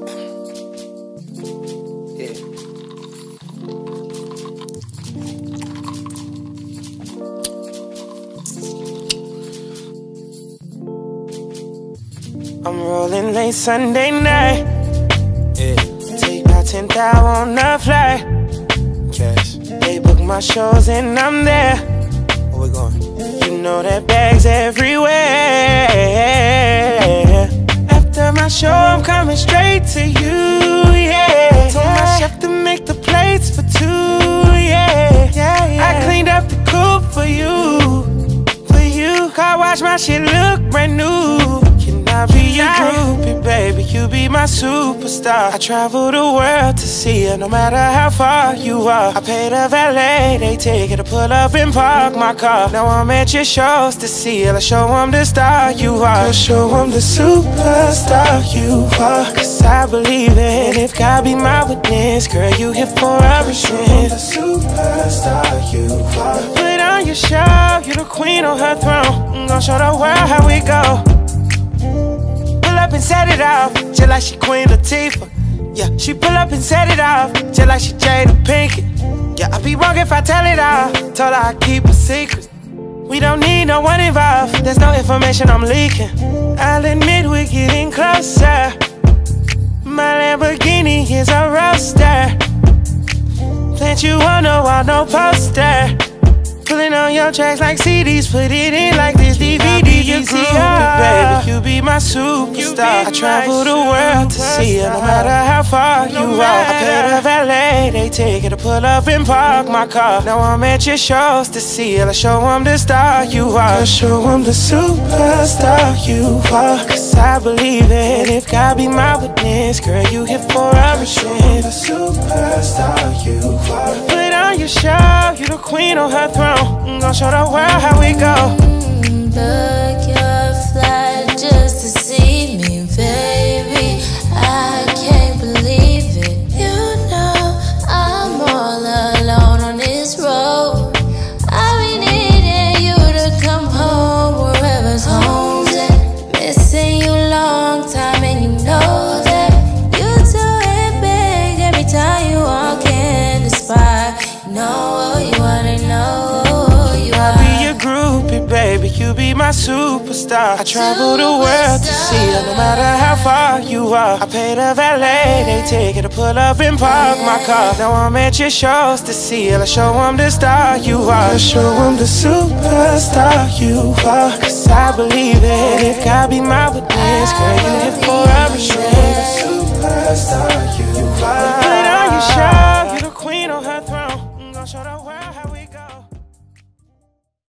Yeah. I'm rolling late Sunday night. Yeah. Take about 10,000 on the flight. Cash. They book my shows and I'm there. Where we going? You know that bag's everywhere. After my show, I'm coming straight to you. Yeah. Told my chef to make the plates for two. Yeah. I cleaned up the coupe for you. For you. Car wash, my shit look brand new. I'll be your groupie, baby, you be my superstar. I travel the world to see you, no matter how far you are. I pay the valet, they take it to pull up and park my car. Now I'm at your shows to see you, let's show them the star you are. Let's show them the superstar you are. Cause I believe it, if God be my witness, girl, you here for a reason. Show them the superstar you are. Put on your show, you the queen on her throne. I'm gonna show the world how we go. Up and set it off, just like she Queen Latifah. Yeah, she pull up and set it off, just like she Jada Pinkett. Yeah, I'd be wrong if I tell it all. Told her I keep a secret. We don't need no one involved. There's no information I'm leaking. I'll admit we're getting closer. My Lamborghini is a roadster. Plant you on the wall, no poster. Pulling on your tracks like CDs, put it in like this DVD. You groupie, baby, you be my superstar. I travel the world to see you, no matter how far you are. I pay the valet, they take it to pull up and park my car. Now I'm at your shows to see you, let's show them the star you are. Let's show them the superstar you are. Cause I believe it, if God be my witness, girl, you here for a reason. The superstar you are. Put on your show, you the queen on her throne. I'm gonna show the world how we go. Book your flight just to see me, baby. I can't believe it. You know I'm all alone on this road. I've been needing you to come home, wherever's home's at. Missing you long time, and you know that. You do it big every time you walk in the spot. You know you wanna know. I'll be your groupie, baby, you be my superstar. I travel the world to see you, no matter how far you are. I pay the valet, they take it to pull up and park my car. Now I'm at your shows to see you, let's show them the star you are. Let's show them the superstar you are. Cause I believe it, if God be my witness, girl, you here for a reason. The superstar you are. Put on your show, you the queen on her throne. I'm gonna show the world how we go.